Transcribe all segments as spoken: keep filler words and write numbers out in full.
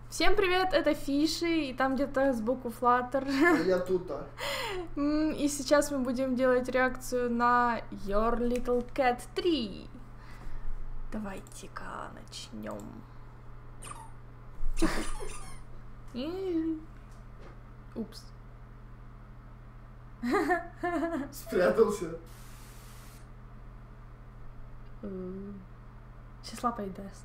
Всем привет, это Фиши, и там где-то сбоку Flutter. А я тут, а. И сейчас мы будем делать реакцию на Your Little Cat три. Давайте-ка начнем. Упс. Спрятался. Сейчас лапой даст.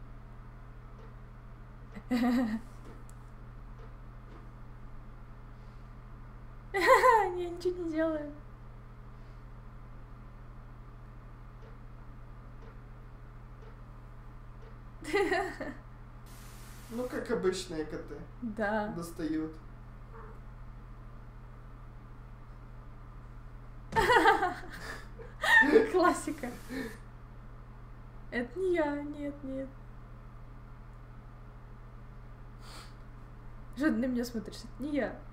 Я ничего не делаю. Ну, как обычные коты. Да. Достают. Классика. Это не я, нет, нет. Что ты на меня смотришь? Это не я.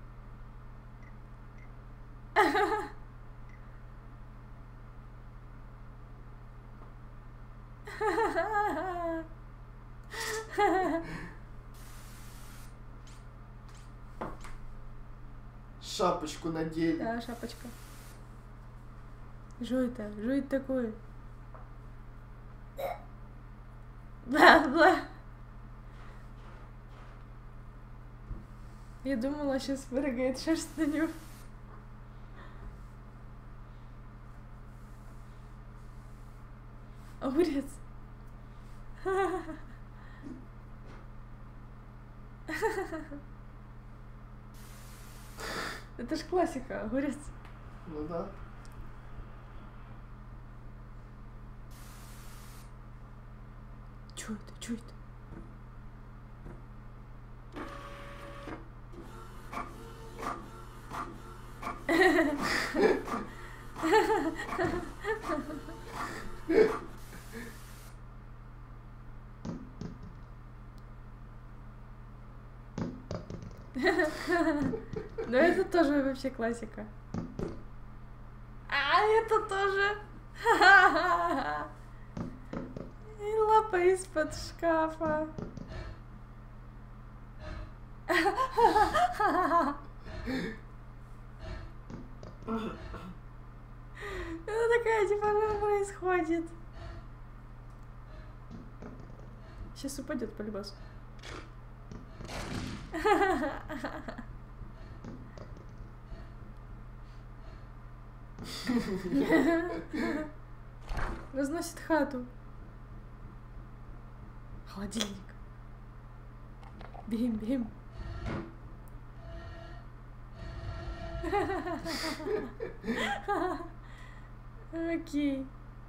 Шапочку надели. Да, шапочка. Что это? Что это такое? Бла-бла. Я думала, сейчас вырыгает шерсть на нем. Огурец. Это ж классика, огурец. Ну да. Чё это? Чё это? Но это тоже вообще классика. А это тоже. И лапа из-под шкафа. Это такая, типа, что происходит? Сейчас упадет по любасу. Разносит хату. Холодильник. Бим, бим. Окей.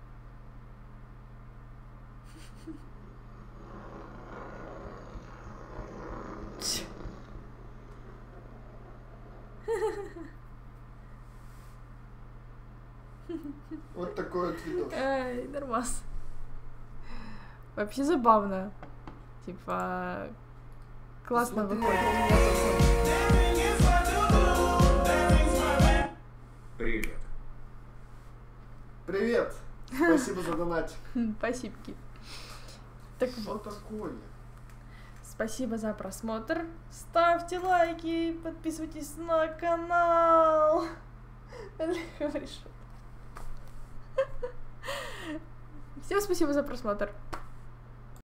Вот такой вот видос. Ай, нормас. Вообще забавно. Типа, классно Смотри. выходит. Привет. Привет. Спасибо за донат. Спасибо. Так Что вот. такое? Спасибо за просмотр. Ставьте лайки, подписывайтесь на канал. Говоришь. Всем спасибо за просмотр.